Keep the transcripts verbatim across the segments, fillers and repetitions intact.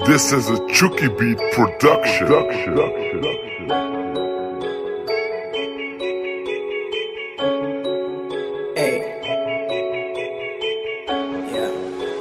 This is a Chucky Beat production. Hey. Yeah.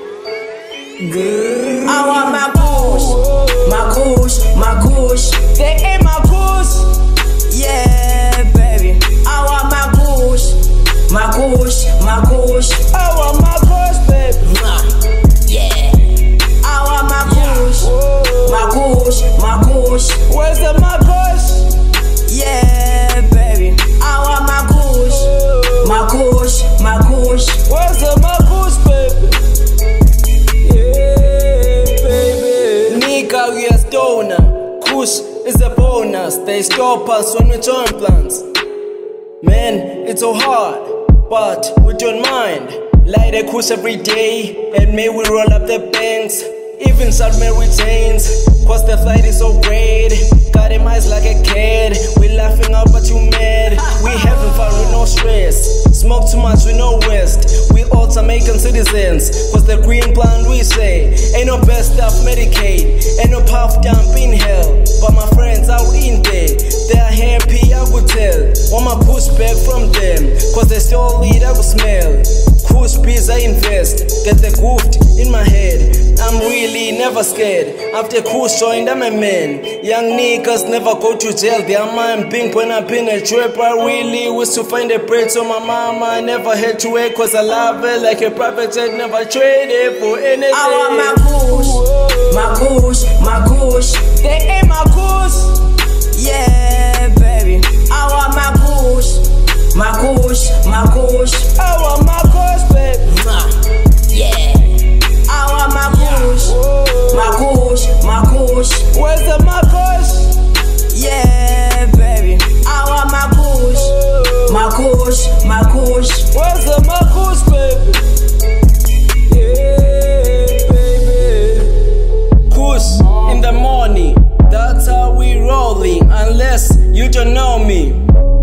Good. I want my kush, my kush, my kush. They ain't my kush. Yeah, baby. I want my kush, my kush, my kush. I want my kush, baby. Yeah. I want my kush, my kush, my kush. Where's the my kush? Yeah, baby. I want my kush, my kush, my kush. Where's the my kush, baby? Yeah, baby. Nigga, we a stoner. Kush is a bonus. They stop us when we join plans. Man, it's so hard, but we don't mind. Light a kush every day, and may we roll up the banks. Even South Mary chains, cause the flight is so great. Got him eyes like a kid. We laughing out but you mad. We having fun with no stress. Smoke too much with no rest. We all Jamaican citizens, cause the green plant we say ain't no best stuff Medicaid. Ain't no puff dump in hell. But my friends out in there, they are happy I could tell. Want my push back from them, cause they still lead I could smell. Kush bees I invest, get the goofed in my head. I'm really never scared. After Kush joined, I'm a man. Young niggas never go to jail. They are mine pink when I've been a trap. I really wish to find a bread. So my mama I never had to wait, cause I love it like a private jet. Never traded for anything. I want my Kush, my Kush, my Kush. They ain't my Kush. Yeah, baby. I want my Kush, my Kush, my Kush. I want my Kush, baby. Yeah. I want my kush, my kush, my kush. Where's the my kush? Yeah, baby. I want my kush, my kush, my kush. Where's the my kush, baby? Yeah, baby. Kush in the morning, that's how we rolling. Unless you don't know me.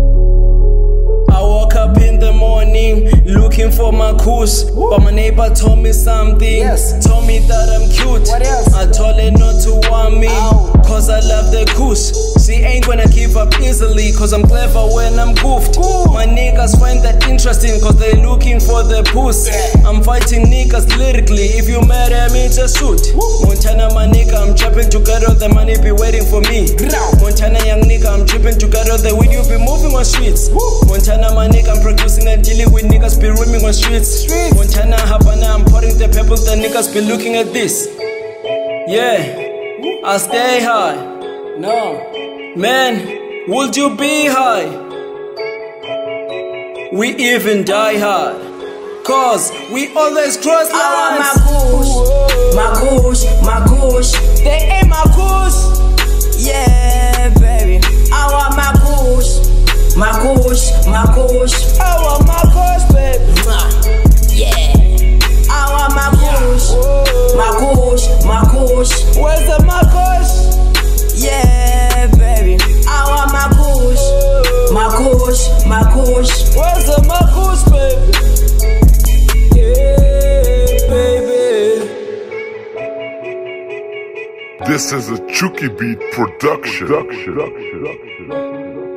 I woke up in the morning looking for my kush, but my neighbor told me something. Yes. Told me that I'm cute. What else? I told her not to want me. Ow. Cause I love the kush. She ain't gonna give up easily, cause I'm clever when I'm goofed. Ooh. My niggas find that interesting, cause they looking for the puss. Yeah. I'm fighting niggas lyrically. If you mad at me, just shoot. Woo. Montana, my nigga, I'm trapping to get all the money be waiting for me. Grow. Montana, young nigga, I'm tripping to get all the weed you be moving on streets. Woo. Montana, my nigga, I'm producing and dealing with niggas be roaming on streets. Streets. Montana, Havana, I'm pouring the pebbles, the niggas be looking at this. Yeah, I stay high. No, man, would you be high? We even die hard, cause we always cross lines. I want my kush, my kush, my kush. They ain't my kush. Yeah, baby. I want my kush, my kush, my kush. I want my kush, baby. Yeah. I want my kush, my kush, my kush. Where's the my kush? Yeah, baby. I want my kush, my kush, my kush. Where's the my kush, baby? Yeah, baby. This is a Chucky Beat production.